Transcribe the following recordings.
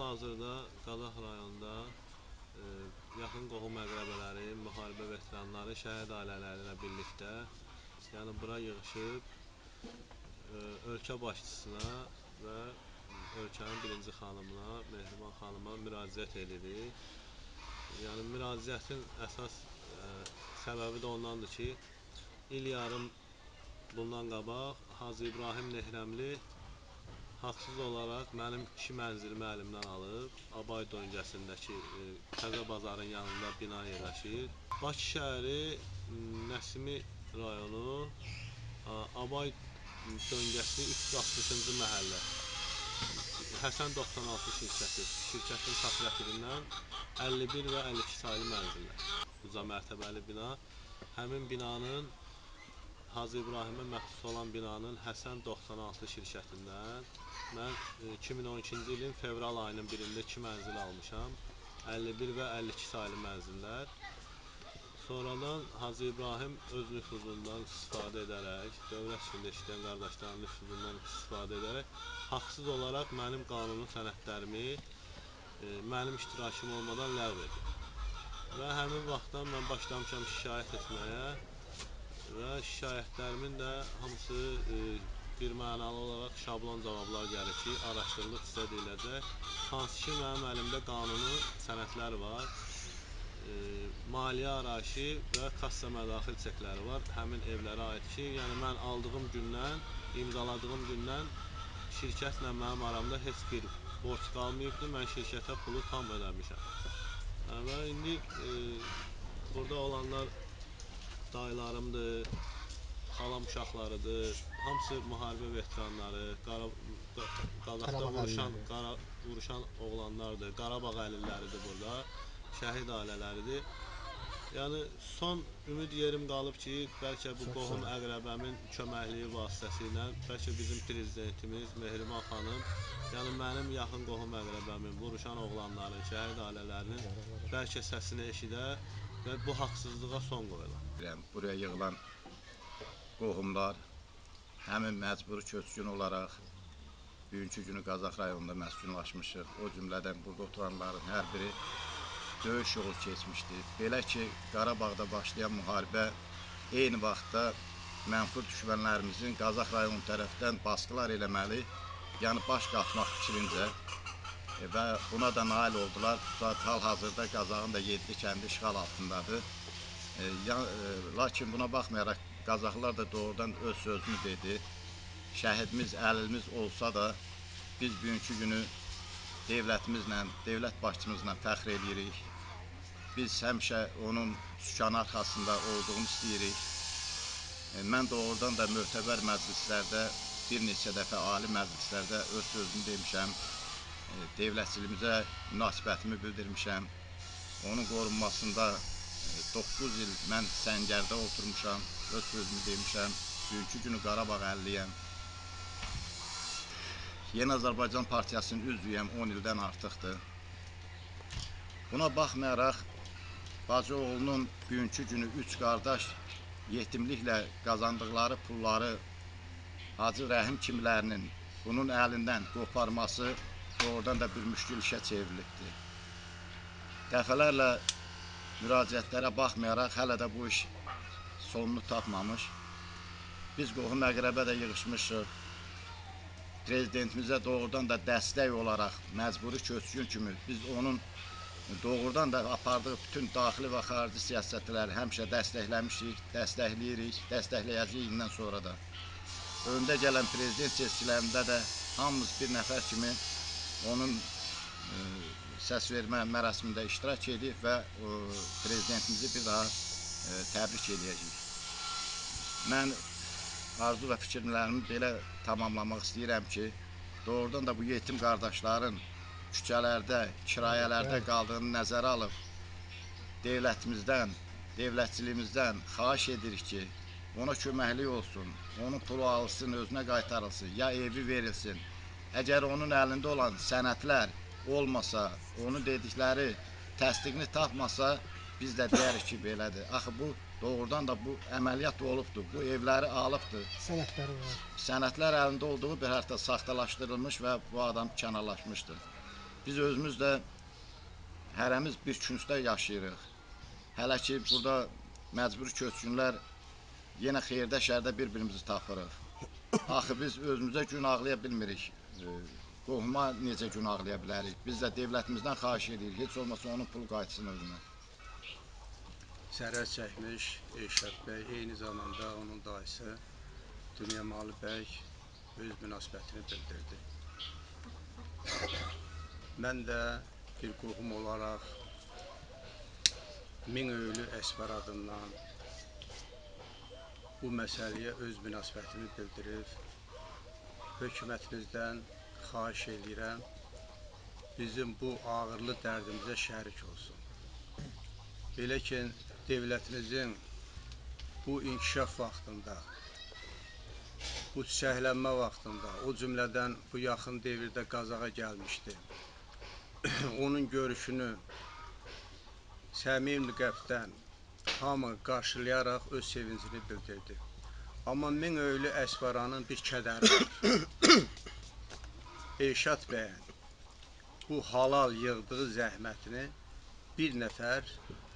Hal-hazırda Qazax rayonunda yaxın qohum əqrəbələri, müharibə veteranları, şəhid ailələri ilə birlikdə bura yığışıb ölkə başçısına və ölkənin birinci xanımına, Mehriban xanıma müraciət edirik. Müraciətin əsas səbəbi də ondandır ki, il yarım bundan qabaq Hacı İbrahim Nehrəmli haqsız olaraq mənim 2 mənzilimi əlimdən alıb, Abay döngəsindəki Təzə Bazarın yanında bina yerləşir. Bakı şəhəri Nəsimi rayonu Abay döngəsi 360-cı məhəllə Həsən 96 şirkətin kooperativindən 51 və 52 saylı mənzillər. Uca mərtəbəli bina. Həmin binanın Hacı İbrahimə məxsus olan binanın Həsən 96 şirkətindən mən 2012-ci ilin fevral ayının birində 2 mənzil almışam. 51 və 52 saylı mənzillər. Sonradan Hacı İbrahim öz nüfuzundan istifadə edərək, dövlət içində işləyən qardaşların nüfuzundan istifadə edərək, haqsız olaraq mənim qanuni sənədlərimi mənim iştirakım olmadan ləğv edir. Və həmin vaxtdan mən başlamışam şikayət etməyə və şikayətlərimin də hamısı bir mənalı olaraq şablon cavablar gəlir ki, araşdırılıb sizə deyiləcək. Hansı ki, mənim əlimdə qanuni sənədlər var, maliyyə arayışı və kassa mədaxil çekləri var həmin evlərə aid ki, mən aldığım gündən, imzaladığım gündən şirkətlə mənim aramda heç bir borc qalmayıbdır, mən şirkətə pulu tam ödəmişəm. Və indi burada olanlar dayılarımdır, xalam uşaqlarıdır, hamısı müharibə veteranları, Qazaxda vuruşan oğlanlardır, Qarabağ əlilləridir burada, şəhid ailələridir. Son ümid yerim qalıb ki, bəlkə bu qohum əqrəbəmin köməkliyi vasitəsilə, bəlkə bizim prezidentimiz Mehriban xanım, mənim yaxın qohum əqrəbəmin, vuruşan oğlanların, şəhid ailələrinin bəlkə səsini eşidər və bu haqsızlığa son qoyular. Buraya yığılan qohumlar həmin məcburi köçkün olaraq bugünkü günü Qazax rayonunda məskunlaşmışıq. O cümlədən burada oturanların hər biri döyüş yolu keçmişdir. Belə ki, Qarabağda başlayan müharibə eyni vaxtda mənfur düşmənlərimizin Qazax rayonu tərəfdən baskılar eləməli, baş qatmaq fikrincə və buna da nail oldular. Hal-hazırda Qazaxın da 7 kəndi işğal altındadır. Lakin buna baxmayaraq Qazaxlılar da doğrudan öz sözünü dedi. Şəhidimiz, əlilimiz olsa da biz bugünkü günü dövlətimizlə, dövlət başçımızla fəxr edirik. Biz həmişə onun sükanı arxasında olduğunu istəyirik. Mən doğrudan da möhtəbər məclislərdə, bir neçə dəfə ali məclislərdə öz sözünü demişəm. Dövlətçiliyimizə münasibətimi bildirmişəm. Onun qorunmasında 9 il mən səngərdə oturmuşam, öz sözümü demişəm. Bugünkü günü Qarabağ əlliyəm. Yeni Azərbaycan Partiyasının üzvüyəm, 10 ildən artıqdır. Buna baxmayaraq, bacı oğlunun bugünkü günü 3 qardaş yetimliklə qazandıqları pulları Hacı Rəhim kimlərinin bunun əlindən qoparması doğrudan da bir müşkül işə çevrilibdir. Dəfələrlə müraciətlərə baxmayaraq, hələ də bu iş sonunu tapmamış. Biz qohum əqrəbə də yığışmışıq. Prezidentimizə doğrudan da dəstək olaraq məcburi köçkün kimi biz onun doğrudan da apardığı bütün daxili və xarici siyasətləri həmişə dəstəkləmişik, dəstəkləyirik, dəstəkləyəcəyik indən sonra da. Öndə gələn prezident seçkilərində də hamımız bir nəfər kimi onun səs vermə mərasimində iştirak edib və prezidentimizi bir daha təbrik edəcəyik. Mən arzu və fikirlərimi belə tamamlamaq istəyirəm ki, doğrudan da bu yetim qardaşların küçələrdə, kirayələrdə qaldığını nəzərə alıb, dövlətimizdən, dövlətçiliyimizdən xahiş edirik ki, ona köməklik olsun, onun pulu alsın, özünə qaytarılsın, ya evi verilsin. Əgər onun əlində olan sənədlər olmasa, onun dedikləri təsdiqini tapmasa, biz də deyərik ki, belədir. Axı bu doğrudan da bu əməliyyat olubdur, bu evləri alıbdır. Sənədləri var. Sənədlər əlində olduğu bir həftə saxtalaşdırılmış və bu adam kənarlaşmışdır. Biz özümüz də hərəmiz bir küncdə yaşayırıq. Hələ ki, burada məcburi köçkünlər yenə xeyirdə, şərdə bir-birimizi tapırıq. Axı biz özümüzə gün ağlaya bilmirik. Qohuma necə gün ağlaya bilərik? Biz də devlətimizdən xahiş edirik. Heç olmasa onun pulu qayıtsın özünə. Zərər çəkmiş Elşad bəy, eyni zamanda onun dayısı Dünyamalı bəy öz münasibətini bildirdi. Mən də bir qohum olaraq Minöylü Əsbər adından bu məsələyə öz münasibətimi bildirib, hökumətimizdən xahiş edirəm, bizim bu ağırlı dərdimizə şərik olsun. Belə ki, devlətimizin bu inkişaf vaxtında, bu çiçəklənmə vaxtında, o cümlədən bu yaxın devirdə Qazağa gəlmişdi. Onun görüşünü səmimi qəlbdən hamı qarşılayaraq öz sevincini bildirdi. Amma Minöylü Əsbəranın bir kədəri var. Elşad bəyin bu halal yığdığı zəhmətini bir nəfər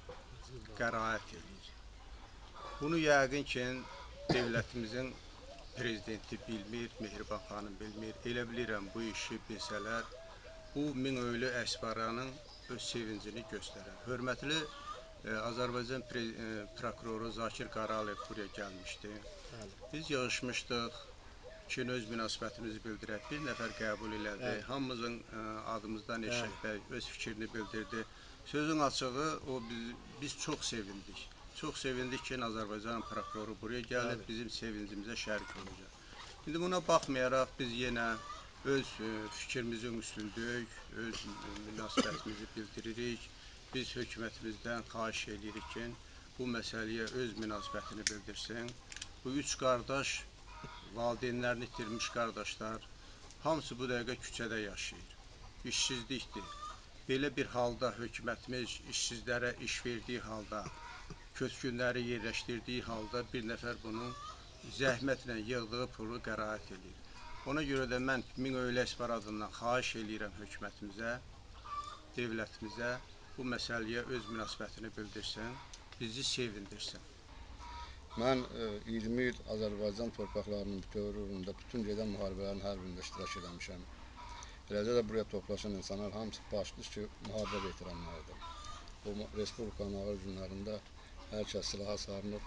qəraət edir. Bunu yəqin ki, devlətimizin prezidenti bilmir, Mehriban xanım bilmir. Elə bilirəm, bu işi bilsələr, bu Minöylü Əsbəranın öz sevincini göstərər. Hörmətli Azərbaycan prokuroru Zakir Qaraliyev buraya gəlmişdi. Biz yığışmışdıq ki, öz münasibətimizi bildirək. Bir nəfər qəbul elədi. Hamımızın adımızdan Elşad bəy öz fikrini bildirdi. Sözün açığı, biz çox sevindik. Çox sevindik ki, Azərbaycan prokuroru buraya gəlib, bizim sevincimizə şərik olacaq. İndi buna baxmayaraq, biz yenə öz fikrimizin üstündəyik, öz münasibətimizi bildiririk. Biz hökumətimizdən xahiş edirik ki, bu məsələyə öz münasibətini bildirsin. Bu üç qardaş, valideynlərini itirmiş qardaşlar, hamısı bu dəqiqə küçədə yaşayır. İşsizlikdir. Belə bir halda hökumətimiz işsizlərə iş verdiyi halda, köçkünləri yerləşdirdiyi halda bir nəfər bunun zəhmətlə yığdığı pulu qəraət edir. Ona görə də mən Minöylü Əsbər adından xahiş edirəm hökumətimizə, devlətimizə bu məsələyə öz münasibətini bildirsin, bizi sevindirsin. Mən 20 il Azərbaycan torpaqlarının bütöv uğrunda bütün gedən müharibələrin hər birində iştirak eləmişəm. Eləcə də buraya toplaşan insanlar hamısı başlı ki, müharibə veteranlarıdır. Bu Respublikanın ağır günlərində hər kəs silaha sarınıb,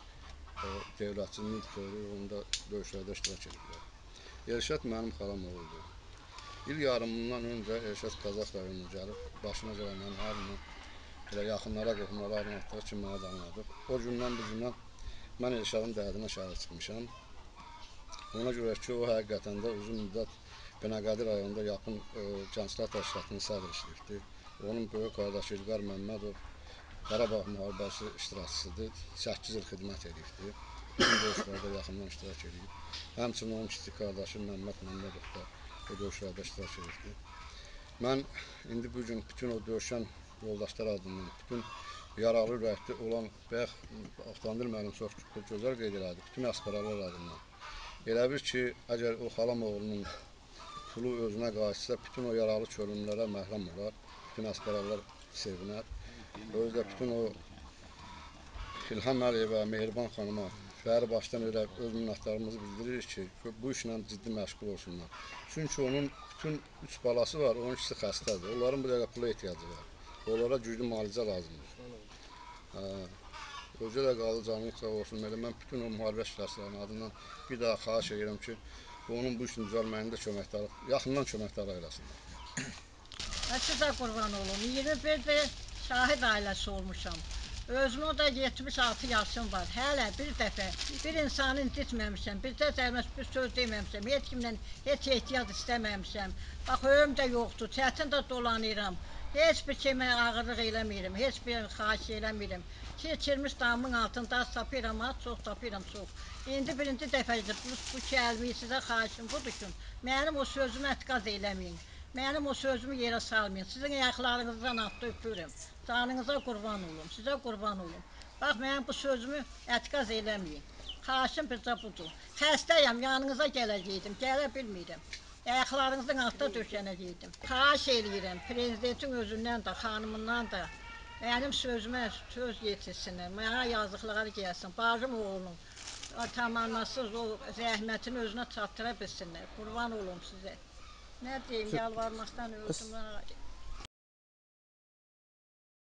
devlətçinin bütöv uğrunda döyüşlərdə iştirak ediblər. Elşad mənim xalam oğuldur. İl yarımından öncə Elşad Qazax rayonuna gəlib, başına gələnlərin hər birini yaxınlara, qohumlara anlatdığı kimi mənə də anladıq. O gündən bu günə mən Elşadın dərdinə şəhərə çıxmışam. Ona görə ki, o həqiqətən də uzun müddət Binəqədi rayonunda yapın Gənclər Təşkilatının sədr işləyirdi. Onun böyük qardaşı İlqar Məmmədov Qarabağ müharibəsi iştirakçısıdır. 8 il xidmət edibdir. Bütün döyüşlərdə yaxından iştirak edib. Həmçinin onun kiçik qardaşı Məmməd Məmmədov da o döyüşlərdə iştirak edibdir. Mən indi bugün bütün o döyüşən yoldaşlar adından, bütün yaralı ürəkli olan, bayaq Avtomobil müəllim çox gözəl qeyd elədi, bütün Əsbəralar adından. Elə bir ki, əgər o xalam oğlunun pulu özünə qayıtsa, bütün o yaralı kölünlərə məhrəm olar, bütün Əsbəralar sevinər. Özü də bütün o İlham Əliyevə, Mehriban xanıma, şəhəri başdan elə öz minnətdarımızı bildiririk ki, bu işlə ciddi məşğul olsunlar. Çünki onun bütün 3 balası var, onun ikisi xəstədir. Onların bu dəqiqə pula ehtiyacı var. Onlara güclü müalicə lazımdır. Özü də qalı canı sağ olsun. Mən bütün o müharibə iştirakçılarının adından bir daha xahiş edirəm ki, onun bu işin düzəlməyində köməkdarlıq, yaxından köməkdarlıq eləsinlər. Sizə qurban olum. 21 də şahid ailəsi olmuşam. Özümün da 76 yaşım var. Hələ bir dəfə bir insanı incitməmişəm, bir də zəhmət bir söz deməmişəm, heç kimdən heç ehtiyac istəməmişəm. Bax, öyüm də yoxdur, çətin də dolanıram. Heç bir şeymə ağırlıq eləmirəm, heç bir xahiş eləmirəm. Keçirmiş damın altında tapıram, çox tapıram, çox. İndi birinci dəfədir bu ki, əlimi sizə xahişim budur ki, mənim o sözümü etiqad eləməyin. Mənim o sözümü yerə salmayın. Sizin ayaqlarınızdan atdı öpürüm. Canınıza qurban olum, sizə qurban olum. Bax, mənim bu sözümü etiqad eləməyin. Xahişim bircə budur. Xəstəyəm, yanınıza gələcəkdim, gələ bilmirəm. Ayaqlarınızın altında döşənəcəkdim. Xahiş eləyirəm prezidentin özündən də, xanımından da mənim sözümə söz yetirsinlər. Mənə yazıqları gəlsin. Bacım oğlunun tamamlasız o zəhmətini özünə çatdıra bilsinlər. Qurban olum sizə. Nə deyim, yalvarmaqdan öldüm.